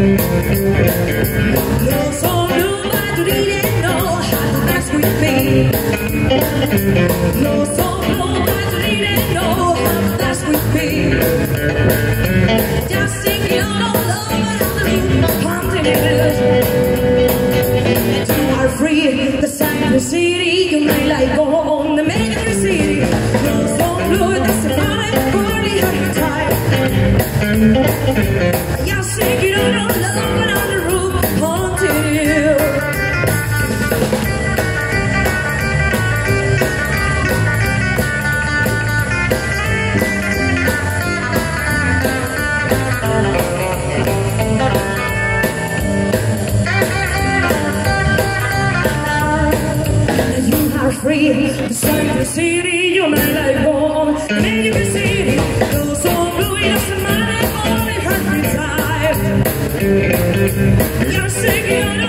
You're so blue, but you didn't know how to dance with me. You're so blue, but you didn't know how to dance with me. Just singing all over the room, pumping it. And you are free, the Cypress City, you may like go on the major city. You're so blue, that's a fine party every time. You're singing all over the room, haunting you. Free, the Cypress City, you may like home, major city. You're so blue, it doesn't matter, only every time. You're singing.